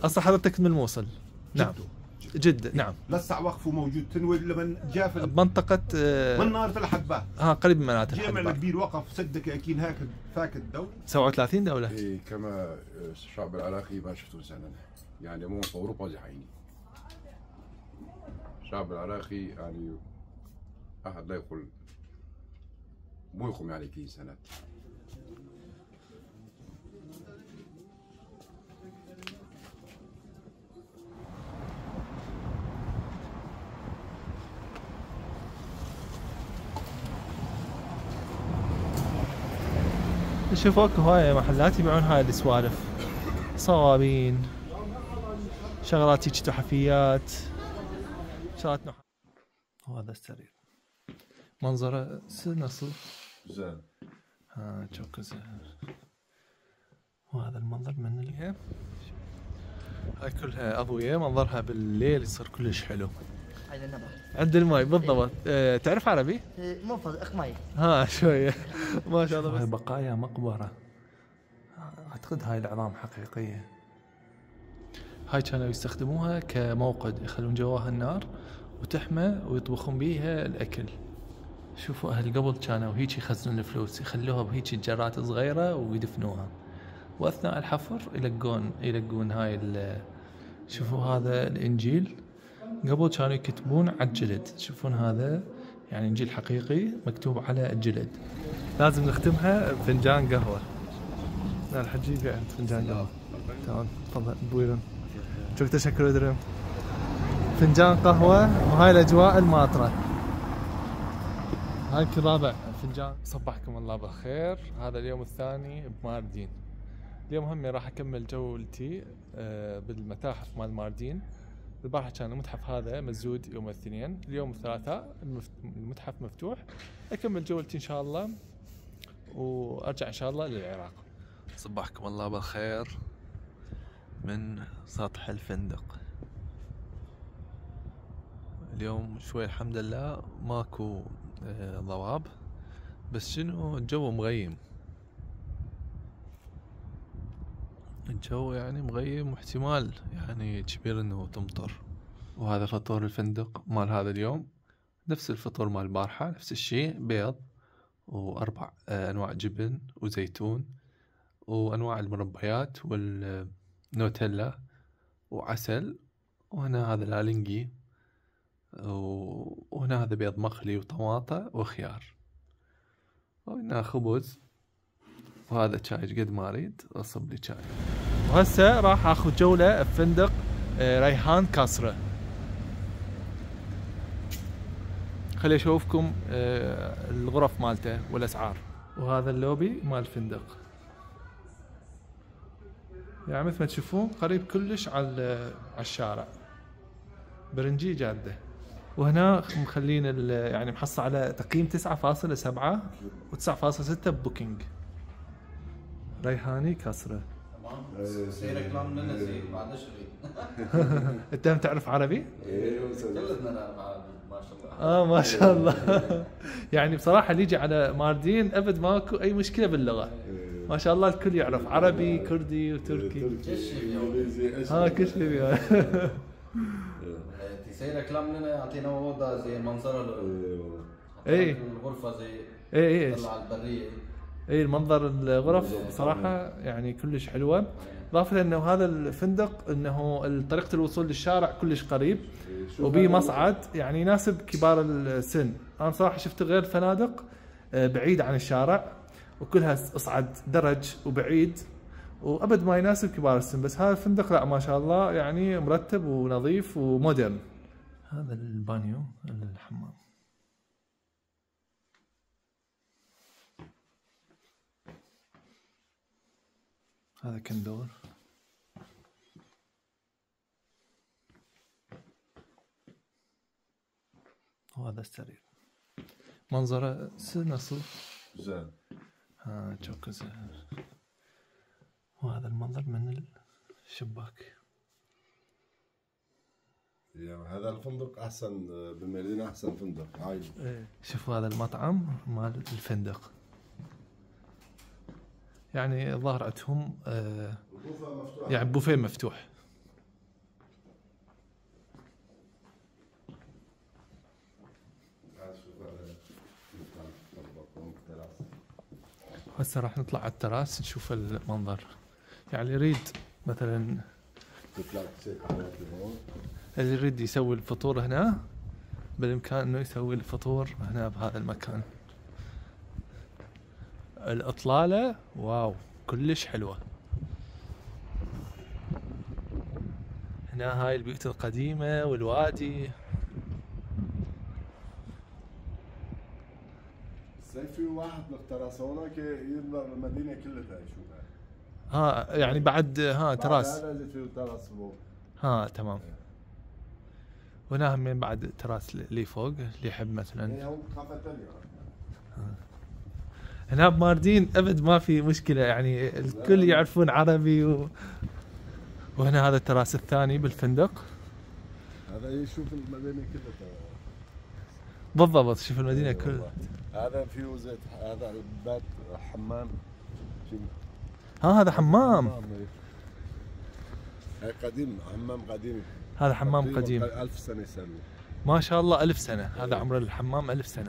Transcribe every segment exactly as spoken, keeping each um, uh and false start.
اصلا حضرتك من الموصل؟ نعم. جدة نعم. لسه وقفه موجود تنوي لمن جاء في بمنطقة آه منارة الحبات. ها قريب من منارة الحبات. جامع كبير وقف سدك اكيد هيك فاك الدولة. سبعة وثلاثين دولة. اي كما الشعب العراقي ما شفتوا سنة يعني مو في اوروبا زي حيني. الشعب العراقي يعني احد لا يقول مو يقوم يعني كي سنة. شوفوا اكو هواية محلات يبيعون هاي السوالف، صوابين، شغلات هيك تحفيات، شغلات نحاس. وهذا السرير منظره نصل زين. ها تشوكو زين. وهذا المنظر من اللي هاي كلها اضوية، منظرها بالليل يصير كلش حلو. عند النبع عند الماي بالضبط. أه تعرف عربي؟ مو فضل اخ ماي. ها شوية ما شاء الله. هاي بقايا مقبرة، اعتقد هاي العظام حقيقية. هاي كانوا يستخدموها كموقد، يخلون جواها النار وتحمى ويطبخون بيها الاكل. شوفوا اهل قبل كانوا هيك يخزنون الفلوس، يخلوها بهيك الجرات صغيرة ويدفنوها، واثناء الحفر يلقون يلقون هاي. شوفوا هذا الانجيل، قبل كانوا يكتبون على الجلد. تشوفون هذا يعني انجيل حقيقي مكتوب على الجلد. لازم نختمها بفنجان قهوة. لا الحجيجة عند فنجان قهوة. تمام تفضل بويرن. شكرا تشكر ادرم. فنجان قهوة وهاي الاجواء الماطرة. هاي رابع فنجان. صبحكم الله بالخير. هذا اليوم الثاني بماردين. اليوم هم راح اكمل جولتي بالمتاحف مال ماردين. البارحة كان المتحف هذا مسدود يوم الاثنين، اليوم الثلاثاء المتحف مفتوح. اكمل جولتي ان شاء الله وارجع ان شاء الله للعراق. صبحكم الله بالخير من سطح الفندق. اليوم شوي الحمد لله ماكو ضباب، بس شنو الجو مغيم، الجو يعني مغيم واحتمال يعني كبير انه تمطر. وهذا فطور الفندق مال هذا اليوم، نفس الفطور مال البارحة، نفس الشيء، بيض واربع انواع جبن وزيتون وانواع المربيات والنوتيلا وعسل. وهنا هذا الالنجي، وهنا هذا بيض مخلي وطماطة وخيار، وهنا خبز، وهذا شاي قد ما اريد اصب لي شاي. وهسه راح اخذ جولة بفندق ريحان كاسرة. خلي اشوفكم الغرف مالته والاسعار. وهذا اللوبي مال الفندق، يعني مثل ما تشوفون قريب كلش على على الشارع، برنجي جاده. وهنا مخلين يعني محصل على تقييم تسعة فاصلة سبعة وتسعة فاصلة ستة ببوكينج. ريحاني كسرة. تمام. سيرك كلام لنا زين بعد شغل. انت هم تعرف عربي؟ ايه كلنا نعرف عربي ما شاء الله. اه ما شاء الله. يعني بصراحة اللي يجي على ماردين ابد ماكو اي مشكلة باللغة. ما شاء الله الكل يعرف عربي كردي وتركي. ها كل شيء. تسير كلام لنا يعطينا وضع زي منظر ايه الغرفة زي ايه ايه طلع على البرية. اي المنظر الغرف بصراحة يعني كلش حلوة، اضافة انه هذا الفندق انه طريقة الوصول للشارع كلش قريب، وبي مصعد يعني يناسب كبار السن. انا صراحة شفت غير فنادق بعيد عن الشارع وكلها اصعد درج وبعيد وابد ما يناسب كبار السن، بس هذا الفندق لا ما شاء الله يعني مرتب ونظيف ومودرن. هذا البانيو الحمام. هذا كندور. وهذا السرير منظره نصل زين. ها تشوكو زين. وهذا المنظر من الشباك. يعني هذا الفندق احسن بالمدينة، احسن فندق عايز. ايه شوفوا هذا المطعم مال الفندق، يعني الظاهر عندهم آه يعني بوفيه مفتوح. هسه راح نطلع على التراس نشوف المنظر. يعني يريد مثلا تطلع تشيك حالات هون. اللي يريد يسوي الفطور هنا بالامكان انه يسوي الفطور هنا بهذا المكان. الاطلالة واو كلش حلوة. هنا هاي البيوت القديمة والوادي. في واحد بالتراس هونك يملأ المدينة كلها يشوفها. ها يعني بعد ها تراس. هذا اللي فيه تراس فوق. ها تمام. وهنا همين بعد تراس اللي فوق اللي يحب مثلا. هي هون كافيتيريا. هنا بماردين ابد ما في مشكلة، يعني الكل يعرفون عربي و... وهنا هذا التراس الثاني بالفندق. هذا يشوف المدينة كلها. بالضبط شوف المدينة كلها. هذا فيه زيت، هذا البيت حمام. ها هذا حمام. هاي قديم، حمام قديم. هذا حمام قديم. ألف سنة سنة. ما شاء الله ألف سنة، هذا عمر الحمام ألف سنة.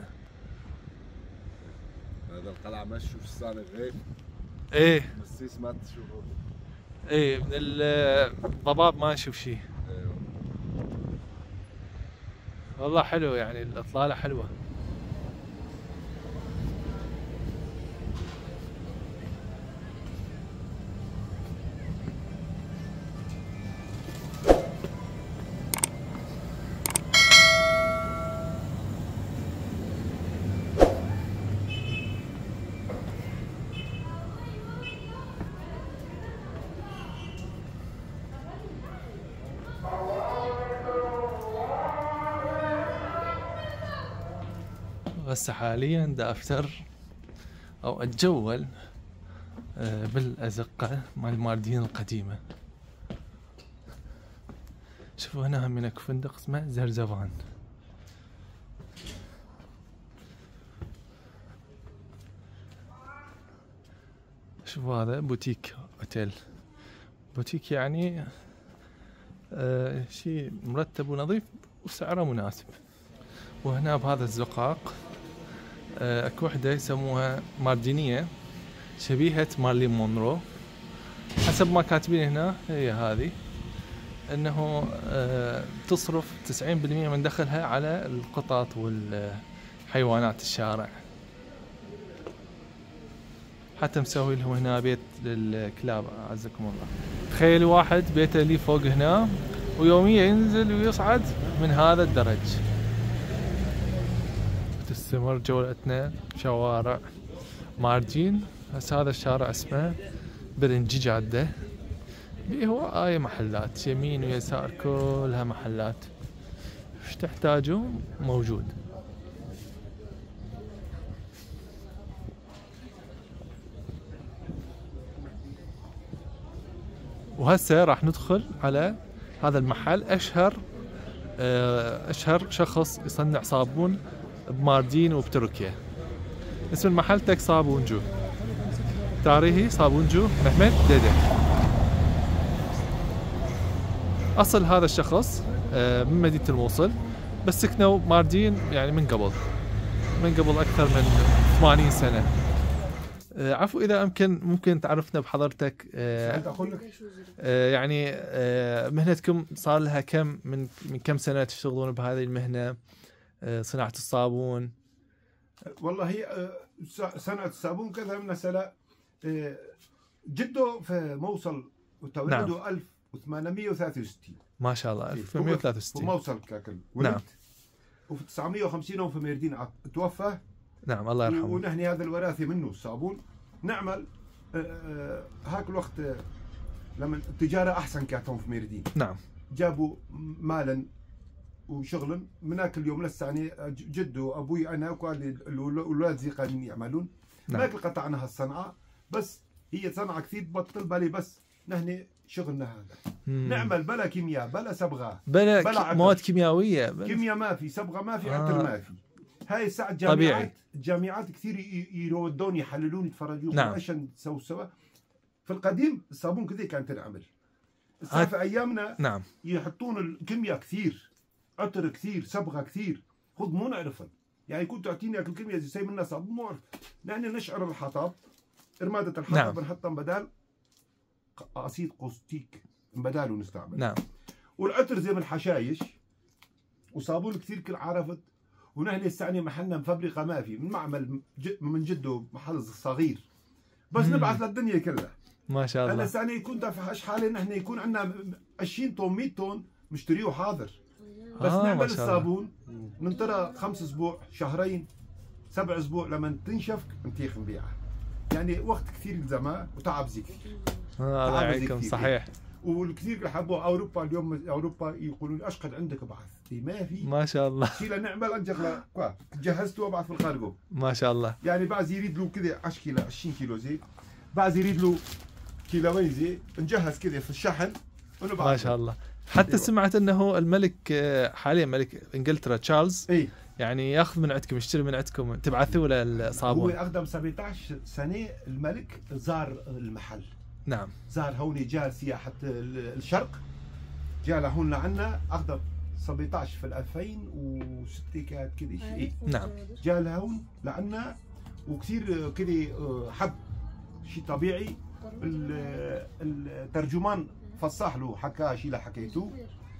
هذا القلعة ما تشوف السنة غير. إيه. السيس ما تشوفه. إيه من الضباب ما نشوف شيء. أيوه. والله حلو يعني الإطلالة حلوة. هسه حاليا دا افتر او اتجول بالازقة مال الماردين القديمة. شوفوا هنا هم هناك فندق اسمه زرزفان. شوفوا هذا بوتيك اوتيل. بوتيك يعني آه شيء مرتب ونظيف وسعره مناسب. وهنا بهذا الزقاق اكو وحده يسموها ماردينية شبيهة مارلين مونرو حسب ما كاتبين هنا. هي هذه انه تصرف تسعين بالمئة من دخلها على القطط والحيوانات الشارع. حتى مسوي لهم هنا بيت للكلاب اعزكم الله. تخيلوا واحد بيته لي فوق هنا ويوميا ينزل ويصعد من هذا الدرج. تستمر جولتنا شوارع ماردين. هسه هذا الشارع اسمه برنجي جادة، بيه هواية محلات يمين ويسار كلها محلات، ايش تحتاجوا موجود. وهسه راح ندخل على هذا المحل. اشهر اشهر شخص يصنع صابون بماردين وبتركيا. اسم المحل تك صابونجو. تاريخي صابونجو محمد ديدك. اصل هذا الشخص من مدينة الموصل بس سكنوا ماردين يعني من قبل من قبل اكثر من ثمانين سنة. عفوا اذا امكن ممكن تعرفنا بحضرتك يعني مهنتكم صار لها كم من من كم سنة تشتغلون بهذه المهنة صناعة الصابون؟ والله هي صناعة الصابون كذا من سنة. جده في موصل وتولده نعم. ألف وثمانمئة وثلاثة وستين. ما شاء الله ألف وثمانمئة وثلاثة وستين. في موصل كاكل ولد. نعم. وفي تسعمئة وخمسين في ميردين توفى. نعم الله يرحمه. ونحن هذا الوراثة منه الصابون نعمل. هاك الوقت لما التجارة أحسن كانت هون في ميردين. نعم. جابوا مالا وشغلا من هاك اليوم للثاني جده وابوي انا وقال الاولاد زي قاعدين يعملون. نعم. ما قطعنا هالصنعه بس هي صنعه كثير تبطل بالي بس نحن شغلنا هذا. مم. نعمل بلا كيمياء بلا صبغه بلا, بلا مواد كيميائيه. كيمياء ما في، صبغه ما في، عطر آه. ما في. هاي الساعه الجامعات الجامعات كثير يرودون يحللون يتفرجون. نعم. عشان تسووا سوا. في القديم الصابون كذا كانت تنعمل. هاي في ايامنا نعم. يحطون الكيمياء كثير، عطر كثير، صبغه كثير، خذ مو نعرفها. يعني كنت تعطيني اكل كيمياء زي منا صابون مو اعرف. نحن نشعر الحطب رمادة الحطب نعم. بنحطها بدال قصيد قوستيك بداله نستعمل. نعم. والعطر زي ما الحشايش وصابون كثير كل عرفت. ونحن السعني محلنا مفبرقه ما في من معمل من جده محل صغير بس مم. نبعث للدنيا كلها. ما شاء الله. انا السعني يكون دافع حالي نحن يكون عندنا عشرين طن مية طن مشتريه حاضر بس آه نعمل ما شاء الله. الصابون ننطرها خمس اسبوع شهرين سبع اسبوع لما تنشف نتيخ نبيعها. يعني وقت كثير يلزمها وتعب زي كثير. آه الله تعب زي يعينكم كثير. صحيح. والكثير يحبوا اوروبا اليوم اوروبا يقولوا لي اشقد عندك ابعث ما في ما شاء الله. شيء نعمل انجخ جهزته وابعث في الخارجو. ما شاء الله. يعني بعض يريد له كذا عشرة كيلو عشرين كيلو زيت بعض يريد له كيلوين زيت نجهز كذا في الشحن ونبعث. ما شاء الله. حتى أيوة. سمعت انه الملك آه، حاليا ملك انجلترا تشارلز اي يعني ياخذ من عندكم يشتري من عندكم تبعثوا له هو الصابون. اقدم سبعطعش سنه الملك زار المحل. نعم. زار هون جاء سياحه الشرق جاء لهون لعنا اقدم سبعطعش في ألفين وستة كانت كذا شيء. نعم. جاء لهون لعنا وكثير كذا حب شيء طبيعي. الترجمان فصح له حكى شيء اللي حكيته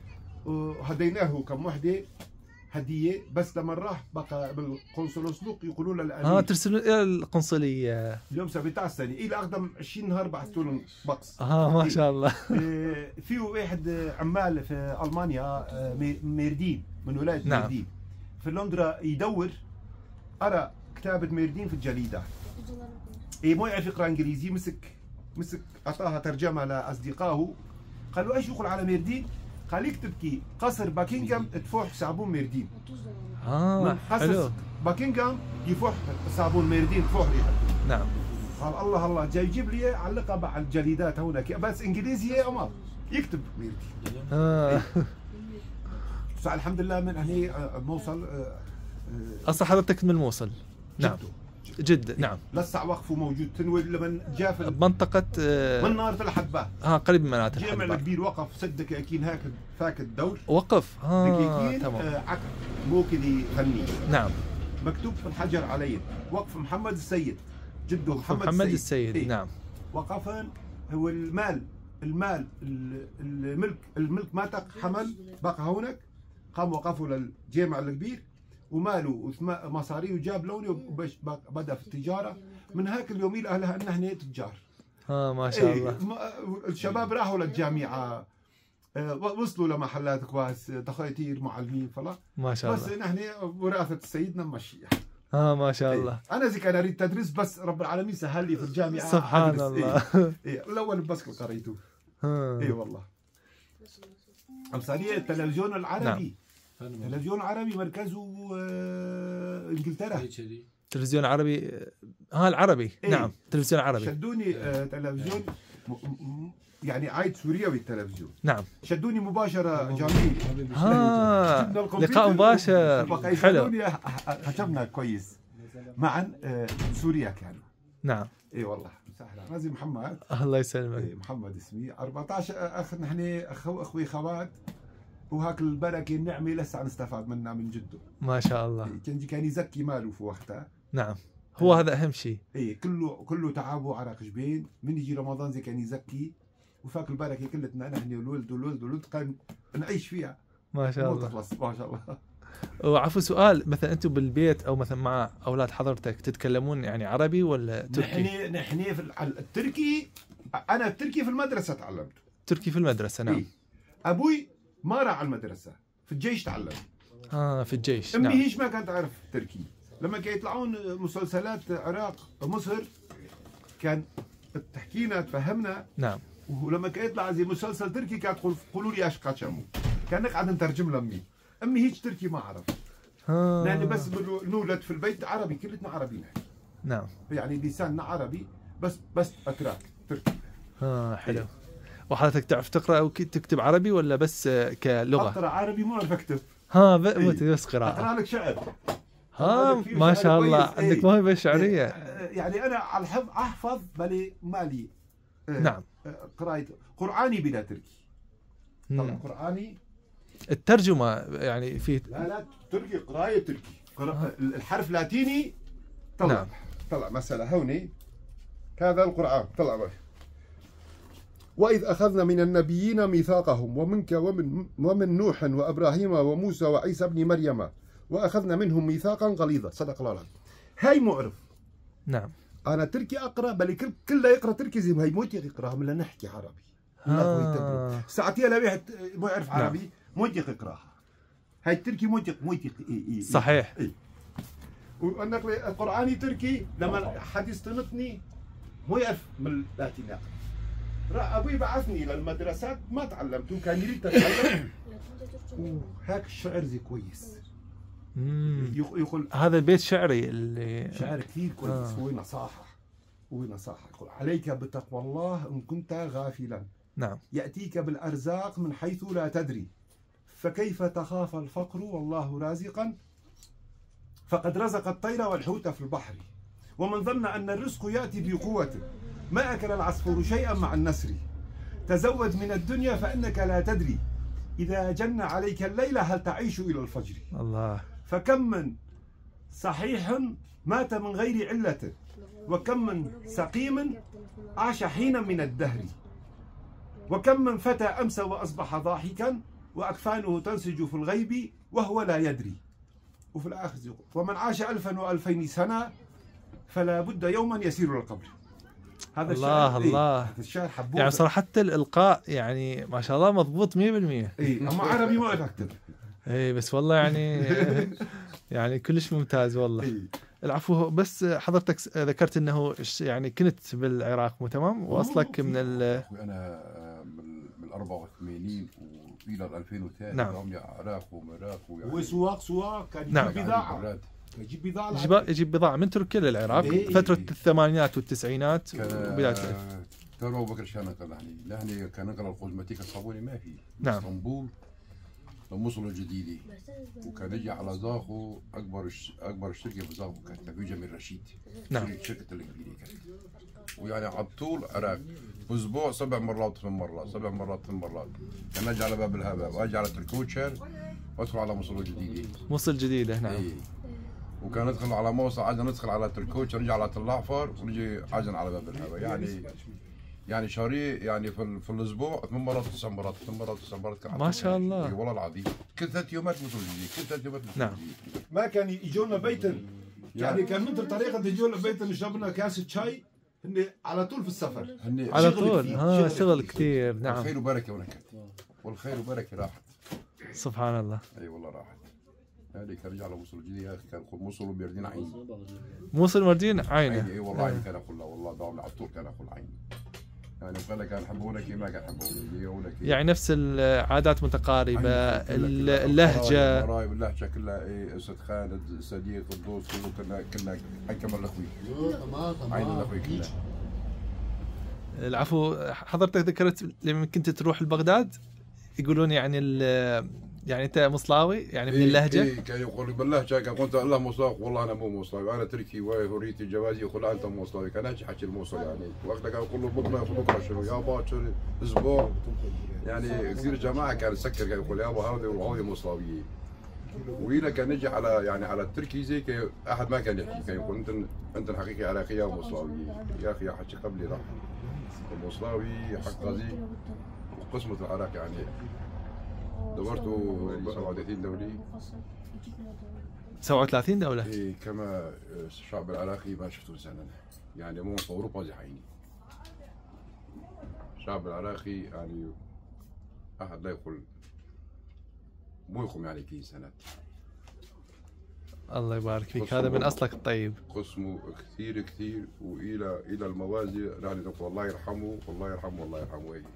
وهديناه كم وحده هديه بس لما راح بقى بالقنصلوسلوق يقولوا له الامير اه ترسلوا الى القنصليه. اليوم سبعطعش سنه الى اقدم عشرين نهار بعثتوا لهم بقص. اه ما شاء الله. إيه، فيه واحد عمال في المانيا آه، مي- ميردين من ولايه نعم. ميردين في لندرا يدور ارى كتابه ميردين في الجريده. اي مو يعرف يقرا انجليزي مسك مسك اعطاها ترجمه لاصدقائه قالوا ايش يقول على ميردين؟ قال يكتب كي قصر باكنغهام تفوح صابون ميردين. اه من حلو. قصر باكنغهام يفوح صابون ميردين تفوح ريحته. نعم. قال الله الله جاي يجيب لي علقها مع الجليدات هناك بس انجليزي يا امر يكتب ميردين. آه. بس الحمد لله من هني آه، موصل آه، آه، اصلا حضرتك من الموصل. نعم. جدو. جدة نعم. لسه وقفه موجود تنوي لما جاء في بمنطقة آه من نار الحبات اه قريب من مناطق جامع الحدبة. الكبير وقف ست دقائقين هاك فاك الدور وقف اه دقيقتين تمام. آه عقد مو كذي فني نعم. مكتوب في الحجر علي وقف محمد السيد جده محمد, محمد السيد إيه. نعم. وقفا هو المال المال ال- الملك الملك ما تق حمل بقى هونك قام وقفوا للجامع الكبير وماله مصاري وجاب لوني وبش بدا في التجاره من هاك اليوم الى اهلها ان احنا تجار. اه ما شاء الله. إيه ما- الشباب راحوا للجامعه آه، وصلوا لمحلات كواس تخيطير معلمين فلا ما شاء بس الله. نحن وراثه سيدنا نمشيها. اه ما شاء إيه. الله. انا زي كان اريد تدريس بس رب العالمين سهل لي في الجامعه سبحان أدرس. الله. إيه. إيه. الاول بس قريته. آه. اي والله. امثاليه التلفزيون العربي. التلفزيون العربي مركزه آه، انجلترا. تلفزيون عربي اه العربي. إيه. نعم تلفزيون عربي. شدوني آه، تلفزيون م- م- يعني عايد سوريوي التلفزيون. نعم. شدوني مباشره جميل. اه جبنا الكمبيوتر لقاء مباشر. وبقى حلو. يشدوني حجبنا كويس. معا آه، سوريا كانوا. نعم. اي والله سهله. انا زي محمد. الله يسلمك. إيه محمد اسمي أربعطعش اخ نحن اخو اخوي خوات وهاك البركه النعمه لسه نستفاد منها من جده. ما شاء الله. إيه كان كان يزكي ماله في وقتها. نعم. هو هذا اهم شيء. ايه كله كله تعب وعرق جبين من يجي رمضان زي كان يزكي وفاك البركه كلتنا نحن والولد والولد والولد كان نعيش فيها. ما شاء مو الله. تخلص ما شاء الله. وعفوا سؤال مثلا انتم بالبيت او مثلا مع اولاد حضرتك تتكلمون يعني عربي ولا تركي؟ نحن نحن في الع- التركي انا التركي في المدرسه تعلمته. تركي في المدرسه نعم. إيه. ابوي ما راح على المدرسه في الجيش تعلم. اه في الجيش امي نعم. هيش ما كانت تعرف تركي. لما كانوا يطلعون مسلسلات عراق مصر كان تحكينا تفهمنا. نعم. ولما كان يطلع زي مسلسل تركي كانت تقول قولوا لي ايش قاتشمو كان نقعد نترجم لامي. امي هيك تركي ما اعرف. آه. لان بس بنو- نولد في البيت عربي كلتنا عربي نحن. نعم. يعني لساننا عربي بس بس اتراك تركي. اه حلو. وحضرتك تعرف تقرا او تكتب عربي ولا بس آه، كلغه؟ اقرا عربي ما اعرف اكتب. ها ب- إيه. بس قراءه. اقرا لك شعر. ها أقرأ لك فيه ما شعر شاء الله كويس. عندك إيه. موهبه شعريه. إيه. يعني انا على الحفظ احفظ بلي مالي. إيه. نعم. قرايه قراني بلا تركي. طبعا مم. قراني الترجمه يعني في لا لا تركي قرايه تركي قرا... الحرف لاتيني طلع نعم. طلع مثلا هوني هذا القرآن طلع بك. وإذ أخذنا من النبيين ميثاقهم ومنك ومن ومن نوح وإبراهيم وموسى وعيسى بن مريم وأخذنا منهم ميثاقا غليظا. صدق الله العظيم. هاي معرف. نعم. أنا تركي أقرأ بل كل كله يقرأ تركي زي ما هي موت يقرأها من لا نحكي عربي. آه. ساعتين لا واحد ما يعرف عربي نعم. موت يقرأها. هاي التركي موت موت إيه إيه صحيح. إيه. والنقل القرآني تركي لما حد يستنطني مو يعرف من اللاتيني. أبوي بعثني للمدرسات ما تعلمت وكان يريد أتعلم. وهاك الشعر زي كويس. يقول هذا البيت شعري اللي شعر كثير كويس. آه. هو نصاحة هو نصاحة. يقول عليك بتقوى الله إن كنت غافلا. نعم. يأتيك بالأرزاق من حيث لا تدري فكيف تخاف الفقر والله رازقا فقد رزق الطير والحوت في البحر ومن ظن أن الرزق يأتي بقوته ما أكل العصفور شيئا مع النسر تزود من الدنيا فإنك لا تدري إذا جن عليك الليل هل تعيش إلى الفجر. الله. فكم من صحيح مات من غير علة وكم من سقيم عاش حينا من الدهر وكم من فتى أمسى وأصبح ضاحكا وأكفانه تنسج في الغيب وهو لا يدري. وفي الآخر يقول ومن عاش ألفا وألفين سنة فلا بد يوما يسير للقبر. هذا الله الله. إيه؟ الشعر حبوه يعني صراحة حتى الإلقاء يعني ما شاء الله مضبوط مية بالمية. إيه أما عربي ما أكتب. إيه بس والله يعني يعني كلش ممتاز والله. إيه؟ العفو بس حضرتك ذكرت انه يعني كنت بالعراق مو تمام واصلك من ال انا من أربعة وثمانين والى ألفين وثلاثة. نعم. عراق ومراق هو سواق سواق كان يجيب نعم. بضاعة يجيب بضاعة يجيب, يجيب بضاعة من تركيا للعراق. إيه فترة إيه الثمانينات والتسعينات وبداية ترى بكر شان نقل لهني لهني كان نقل الكوزمتيك الصابوني ما في. نعم. اسطنبول لموصل الجديدة وكان يجي على زاخو اكبر اكبر شركه في زاخو كانت في جميل رشيد. نعم. شركه الكبيره كانت ويعني على طول عراق باسبوع سبع مرات ثمان مرات سبع مرات ثمان مرات كان اجي على باب الهباب واجي على تركوتشر وادخل على موصل الجديده. موصل جديده نعم. ايه. وكان ندخل على موصل عجن ندخل على تركوتشر نجي على طلاعفر ونجي عجن على باب الهباب يعني يعني شهري يعني في, في الاسبوع ثمان مرات تسع مرات ثمان مرات تسع مرات كان ما شاء الله. والله العظيم كل ثلاث يومات موصل جديد كل ثلاث يومات موصل نعم. جديد. ما كان يجونا بيتا يعني كان مثل طريقة يجونا بيتا نشرب لنا كاسة شاي هن على طول في السفر. على طول ها شغل كثير. نعم. الخير وبركة ونكت والخير وبركة راحت. سبحان الله. اي والله راحت. هذه كان رجع على موصل جديد يا اخي كان موصل وبيردين عين. موصل مردين عينه. اي والله عين كان اقول له والله داوم على طول كان اقول عين. يعني قال لك كان يحبونك ما كان يحبونك يعني نفس العادات متقاربه اللهجه قرايب اللهجه كلها ايه استاذ خالد صديق الدوس كله كنا كنا حكم الاخوي عين الاخوي كلها. العفو حضرتك ذكرت لما كنت تروح لبغداد يقولون يعني يعني انت مصلاوي يعني من إيه اللهجه؟ إيه كان يقول باللهجه كان قلت الله مصلاوي والله انا مو مصلاوي انا تركي وهوريتي جوازي يقول انت مصلاوي كان اجي حكي الموصل يعني وقتها كان يقول له بكره بكره شنو يا باكر اسبوع يعني كثير جماعه كان يسكر كان يقول يابا هذه وهذه مصلاويين. وهنا كان يجي على يعني على التركي زي احد ما كان يحكي كان يقول انت انت الحقيقي عراقيه ومصلاويه يا اخي حكي قبلي راح المصلاوي حق غزي وقسمه العراق يعني دورته سبعة وثلاثين دولة سبعة وثلاثين دولة؟ اي كما الشعب العراقي ما شفته سنة يعني مو في اوروبا زي حيني. الشعب العراقي يعني احد لا يقول مو يقوم يعني كي سنة. الله يبارك فيك هذا من اصلك الطيب. قسمه كثير كثير والى الى الموازي يعني نقول الله يرحمه والله يرحمه والله يرحمه ايه.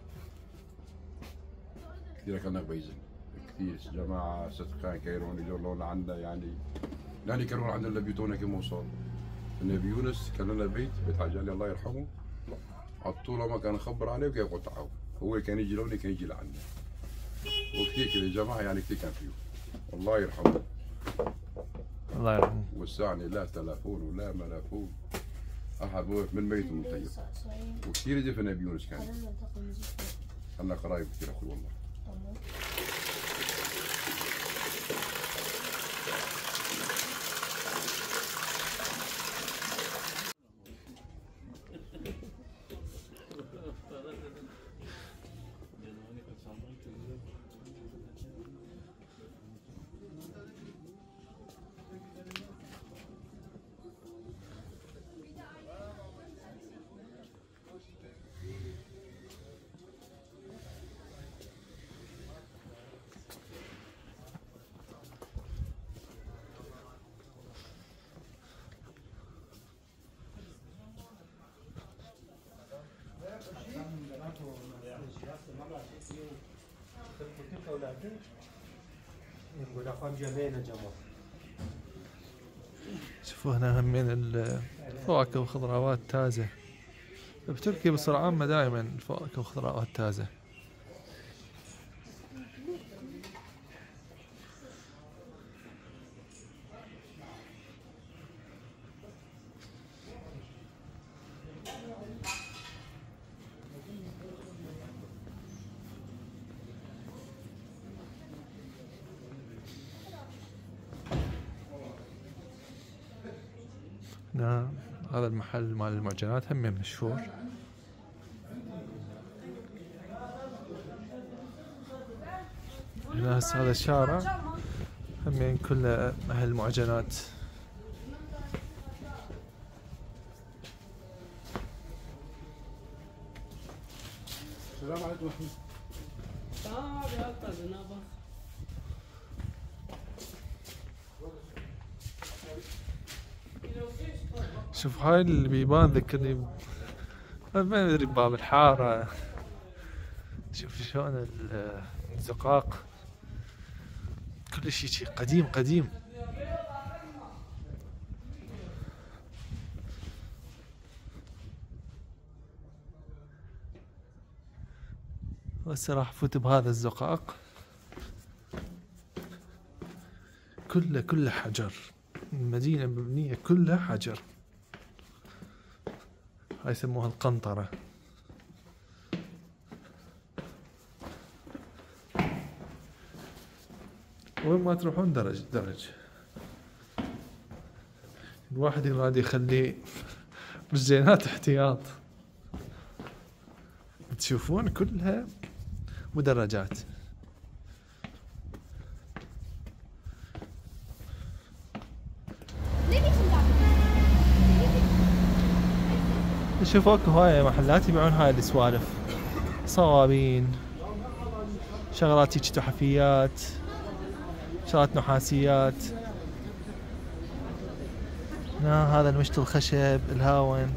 كثير كنا بيزن كثير جماعة صدقان كيرون يجرون عندنا يعني يعني كانوا عندنا اللي بيتونا كم وصل النبي يونس كان لنا بيت بيت عجالي الله يرحمه على طول ما كان يخبر عليه وكيف يقول تعالوا هو كان يجي لوني كان يجي لعنا وكثير كذا جماعة يعني كثير كان فيه الله يرحمه الله يرحمه. وسعني لا تلافون ولا ملافون احد وقف من ميت ومن طيب وكثير يجي في النبي يونس كان عندنا قرايب كثير اخوي والله. شوفوا هنا هم من الفواكه والخضروات تازة. بتركيا بصورة عامة دائما الفواكه والخضروات تازة. هنا هذا المحل مال المعجنات هم مشهور. هنا هسه هذا الشارع هم كله محل معجنات. السلام عليكم ورحمة الله. شوف هاي البيبان ذكرني ما ادري بباب الحارة. شوف شلون الزقاق كل شيء شي قديم قديم. هسه راح افوت بهذا الزقاق كله كله حجر. المدينة مبنية كلها حجر. هاي يسموها القنطرة. وين ما تروحون درج درج. الواحد يراد يخليه رجينات احتياط. تشوفون كلها مدرجات. شوفوا اكو هاي محلات يبيعون هاي السوالف، صوابين، شغلات هيك تحفيات، شغلات نحاسيات. هنا هذا المشط الخشب الهاون.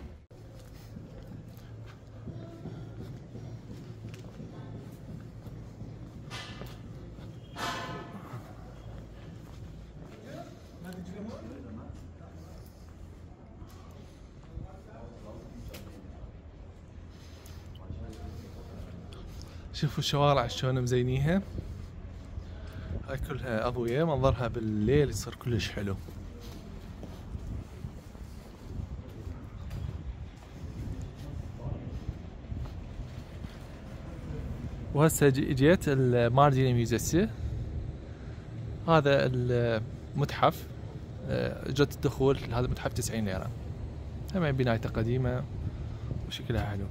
شوفوا الشوارع شلون مزينيها. هاي كلها اضوية، منظرها بالليل يصير كلش حلو. وهسه جيت المارديني ميوزيسي. هذا المتحف اجرة الدخول لهذا المتحف تسعين ليرة. هم بنايته قديمة وشكلها حلو.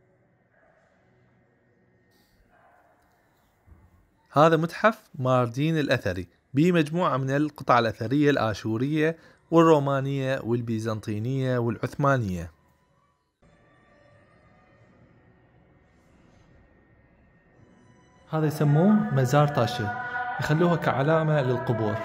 هذا متحف ماردين الأثري، به مجموعة من القطع الأثرية الآشورية والرومانية والبيزنطينية والعثمانية. هذا يسموه مزار طاشة، يخلوها كعلامة للقبور.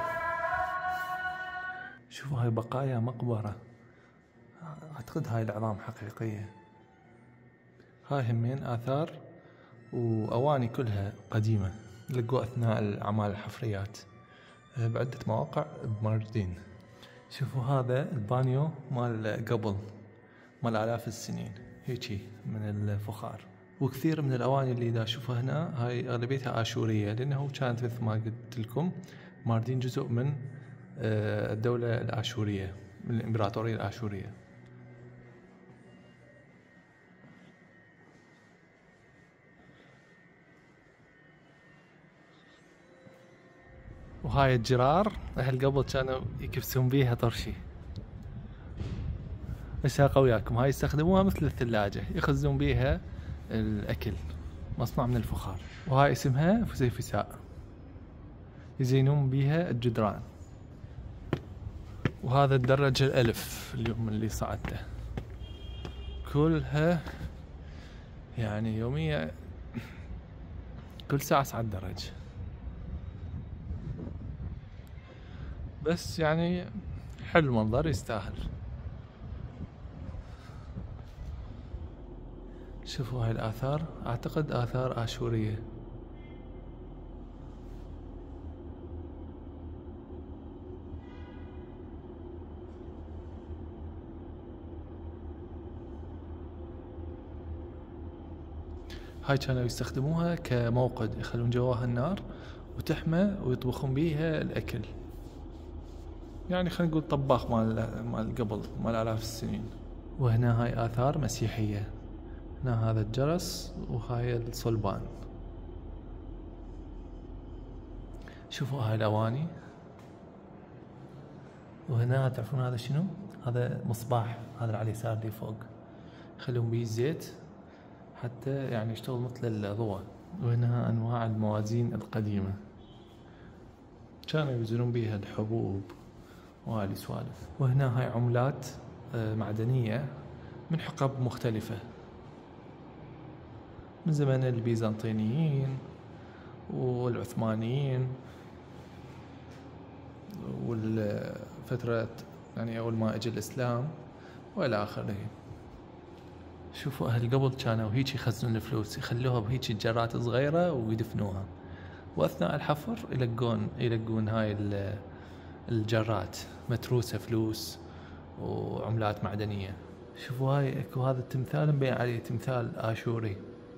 شوفوا هاي بقايا مقبرة، أعتقد هاي العظام حقيقية. هاي همين آثار وأواني كلها قديمة لقوا أثناء الأعمال الحفريات بعدة مواقع بماردين. شوفوا هذا البانيو مال قبل، مال آلاف السنين، هيجي من الفخار. وكثير من الأواني اللي دا أشوفها هنا هاي أغلبيتها آشورية، لأنه كانت مثل ما قلت لكم ماردين جزء من الدولة الآشورية، من الإمبراطورية الآشورية. وهاي الجرار أهل قبل كانوا يكبسون بيها طرشي. أشاقة وياكم، هاي يستخدموها مثل الثلاجة، يخزون بيها الأكل، مصنع من الفخار. وهاي اسمها فسيفساء، يزينون بيها الجدران. وهذا الدرج الألف اليوم اللي صعدته، كلها يعني يوميا كل ساعة صعد درج، بس يعني حلو المنظر يستاهل. شوفوا هاي الآثار، أعتقد آثار آشورية. هاي كانوا يستخدموها كموقد، يخلون جواها النار وتحمى ويطبخون بيها الأكل. يعني خلينا نقول طباخ مال مال قبل، مال آلاف السنين. وهنا هاي آثار مسيحية، هنا هذا الجرس وهاي الصلبان. شوفوا هاي الأواني. وهنا تعرفون هذا شنو؟ هذا مصباح، هذا اللي على اليسار اللي فوق، يخلون بيه الزيت حتى يعني يشتغل مثل الضوء. وهنا أنواع الموازين القديمة، كانوا يوزنون بيها الحبوب وهاي السوالف. وهنا هاي عملات معدنية من حقب مختلفة من زمن البيزنطيين والعثمانيين والفترة يعني أول ما أجى الإسلام وإلى آخره. شوفوا أهل قبل كانوا هيك يخزنون الفلوس، يخلوها بهيك الجرات صغيرة ويدفنوها، وأثناء الحفر يلقون يلقون هاي الجرات متروسة فلوس وعملات معدنية. شوفوا هاي اكو هذا التمثال مبين عليه تمثال آشوري.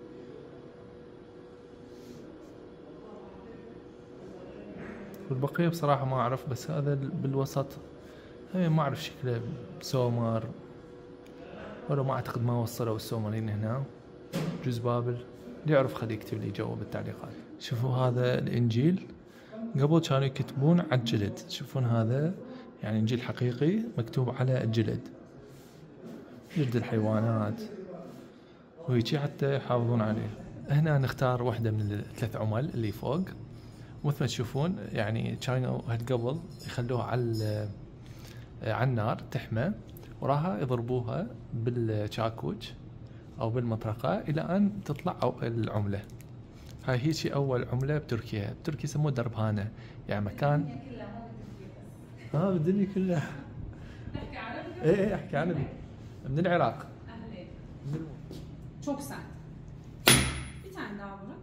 والبقية بصراحة ما أعرف، بس هذا بالوسط ما أعرف شكله سومر، ولا ما أعتقد ما وصلوا السومرين هنا. جوز بابل اللي يعرف خليه يكتب لي جوا بالتعليقات. شوفوا هذا الإنجيل، قبل كانوا يكتبون على الجلد. تشوفون هذا يعني إنجيل حقيقي مكتوب على الجلد، جلد الحيوانات وهيجي حتى يحافظون عليه. هنا نختار واحدة من الثلاث عمل اللي فوق. مثل ما تشوفون يعني كانوا قبل يخلوها على على النار تحمى، وراها يضربوها بالشاكوش أو بالمطرقة إلى أن تطلع العملة. هاي هيك أول عملة بتركيا. بتركيا يسموه دربهانة، يعني مكان ها آه بالدنيا كلها. تحكي عربي؟ ايه ايه احكي عربي. من العراق. أهلين. Çok sert. Bir tane daha vurun.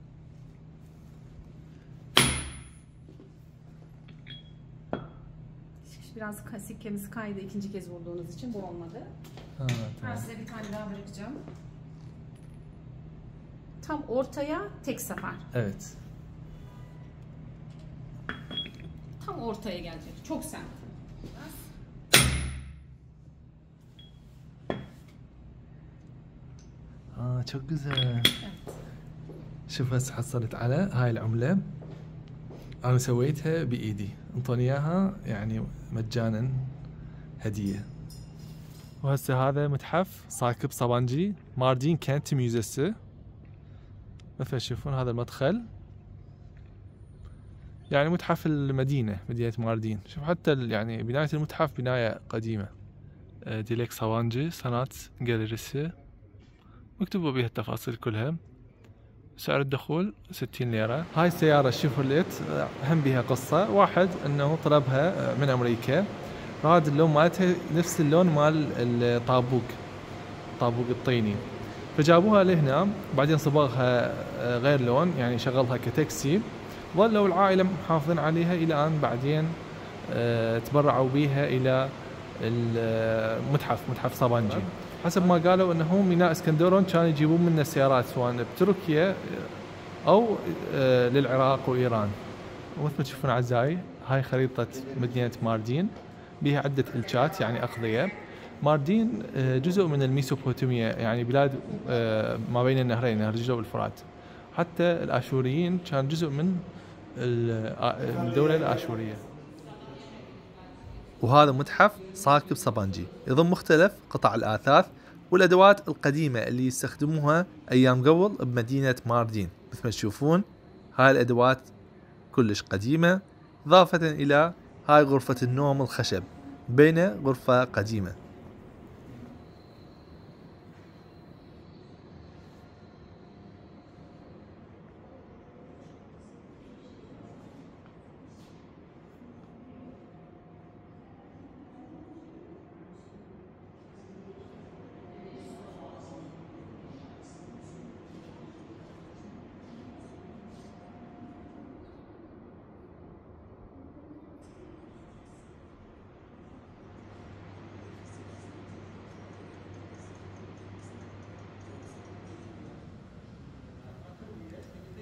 Biraz sikkemiz kaydı ikinci kez vurduğunuz için, bu olmadı. Ha, Ben tamam. size bir tane daha bırakacağım. Tam ortaya tek sefer. Evet. Tam ortaya gelecek. Çok sert. اه çok güzel. شوف هسه حصلت على هاي العملة، أنا سويتها بإيدي، انطوني إياها يعني مجانا هدية. وهسه هذا متحف صاكب صابانجي ماردين كنت ميوزيسي. مثل تشوفون هذا المدخل يعني متحف المدينة، مدينة ماردين. شوف حتى يعني بناية المتحف بناية قديمة. ديليك صابانجي سانات جاليريسي، مكتوبة بها التفاصيل كلها. سعر الدخول ستين ليرة. هاي السيارة شيفروليت هم بها قصة. واحد انه طلبها من امريكا، فهذا اللون مالتها نفس اللون مال الطابوق، طابوق الطيني، فجابوها لهنا. بعدين صبغها غير لون، يعني شغلها كتاكسي. ظلوا العائلة محافظين عليها الى ان بعدين تبرعوا بيها الى المتحف، متحف صابانجي. حسب ما قالوا انه ميناء اسكندرون كانوا يجيبون منه سيارات سواء بتركيا او للعراق وايران. ومثل ما تشوفون اعزائي هاي خريطة مدينة ماردين، بها عدة الشات يعني اقضية. ماردين جزء من الميسوبوتامية، يعني بلاد ما بين النهرين، نهر الجو والفرات. حتى الاشوريين كان جزء من الدولة الاشورية. وهذا متحف صاكب صابانجي يضم مختلف قطع الآثاث والأدوات القديمة اللي يستخدموها أيام قبل بمدينة ماردين. مثل ما تشوفون هاي الأدوات كلش قديمة، إضافة إلى هاي غرفة النوم الخشب، بين غرفة قديمة.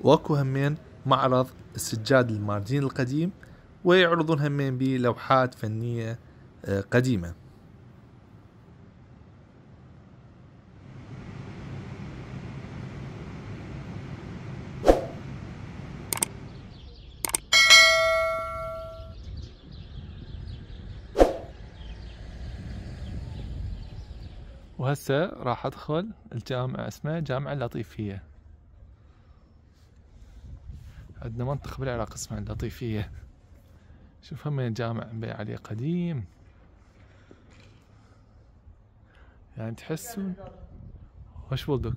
واكو همين معرض السجاد الماردين القديم، ويعرضون همين بلوحات فنية قديمة. وهسه راح ادخل الجامعة اسمها جامعة اللطيفية. عندنا منطقة بالعراق اسمها اللطيفية. شوف هم الجامع مبين عليه قديم، يعني تحسون وش بولدك.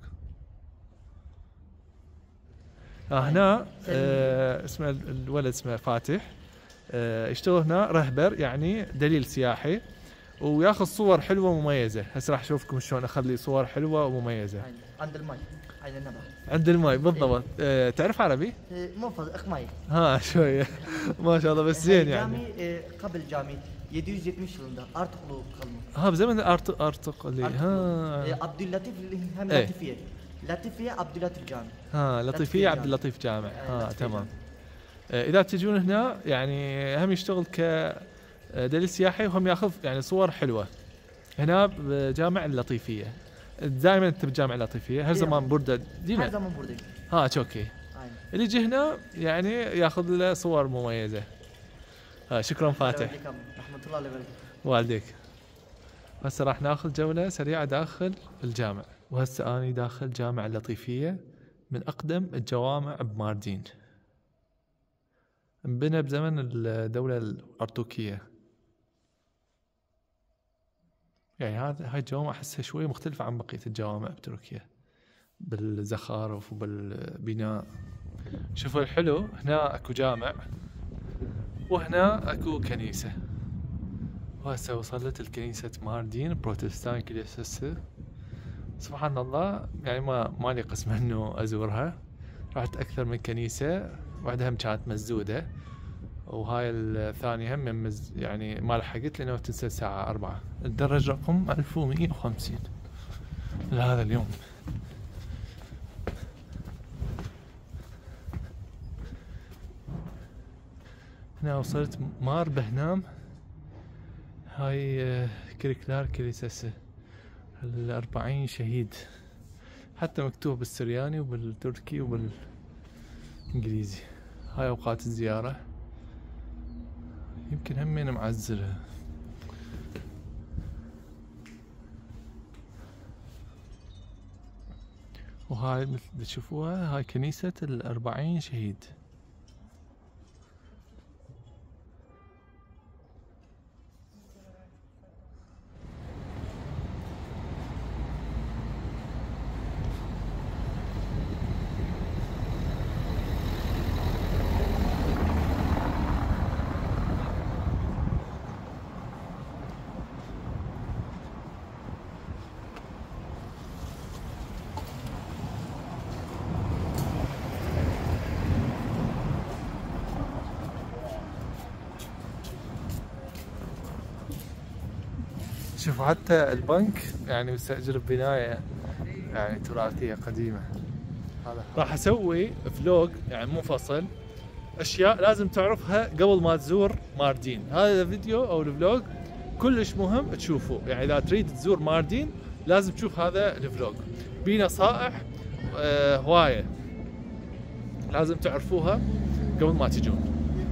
آه هنا آه اسمه الولد اسمه فاتح، آه يشتغل هنا رهبر يعني دليل سياحي، وياخذ صور حلوه ومميزه. هسه راح اشوفكم شلون اخلي صور حلوه ومميزه. عند الماي عند النبع عند الماي بالضبط. أه تعرف عربي؟ مو فاضي اخ ماي ها شويه ما شاء الله بس زين يعني. جامي قبل جامي yedi yüz yetmiş yılında Artuklu kalmış. ها بزمن ارتق ارتق اللي ها عبد اللطيف اللي هم ايه. لطيفيه لطيفيه عبد اللطيف جامي. ها لطيفيه عبد اللطيف جامع. ها تمام. آه اذا تجون هنا يعني هم يشتغل كدليل سياحي، وهم ياخذ يعني صور حلوه. هنا بجامع اللطيفيه دائما انت بجامع اللطيفيه. هالزمان برده ديما هالزمان برده. ها اوكي. اللي يجي هنا يعني ياخذ له صور مميزه. ها شكرا فاتح. رحمه الله عليك والديك. هسه راح ناخذ جوله سريعه داخل الجامع. وهسه اني داخل جامع اللطيفيه، من اقدم الجوامع بماردين، انبنى بزمن الدوله الارتوكيه. يعني هذا هاي الجوامع احسها شوي مختلفه عن بقيه الجوامع بتركيا بالزخارف وبالبناء. شوفوا الحلو، هنا اكو جامع وهنا اكو كنيسه. وهسه وصلت الكنيسه ماردين بروتستان كنيسه. سبحان الله يعني ما مالي قسم انه ازورها. رحت اكثر من كنيسه، واحدة هم كانت مسدوده، وهاي الثانية هم مز يعني ما لحقت لأنه تنسى الساعة أربعة. الدرج رقم ألف ومئة وخمسين لهذا اليوم. هنا وصلت مار بهنام. هاي كريكلار كليسسة الأربعين شهيد، حتى مكتوب بالسرياني وبالتركي وبالإنجليزي. هاي أوقات الزيارة، يمكن همين معزلة. وهاي مثل تشوفوها هاي كنيسة الأربعين شهيد. شوفوا حتى البنك يعني مستأجر ببناية يعني تراثية قديمة. راح اسوي فلوج يعني منفصل، اشياء لازم تعرفها قبل ما تزور ماردين. هذا الفيديو او الفلوج كلش مهم تشوفوه، يعني اذا تريد تزور ماردين لازم تشوف هذا الفلوج. بيه نصائح آه هواية لازم تعرفوها قبل ما تجون.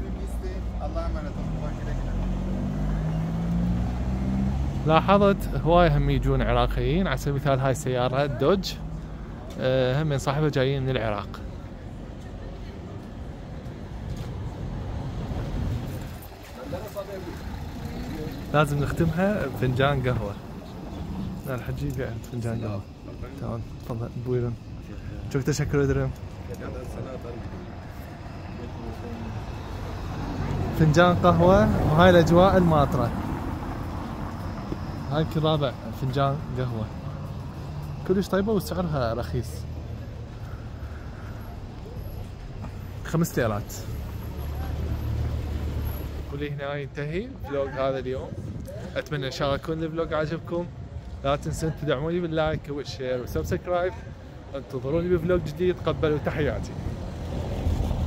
لاحظت هواية هم يجون عراقيين، على سبيل المثال هاي سيارة دوج أه هم من صاحبها جايين من العراق. لازم نختمها بفنجان قهوة. لا الحجيج قاعد فنجان قهوة. تمام تفضل بويرن. çok teşekkür ederim. فنجان قهوة وهاي الأجواء الماطرة. هاي يمكن رابع فنجان قهوة، كلش طيبة وسعرها رخيص، خمس ليرات. ولي هنا ينتهي فلوج هذا اليوم. اتمنى ان شاء الله يكون الفلوج عجبكم. لا تنسون تدعموني باللايك والشير والسبسكرايب. انتظروني بفلوج جديد. قبلوا تحياتي.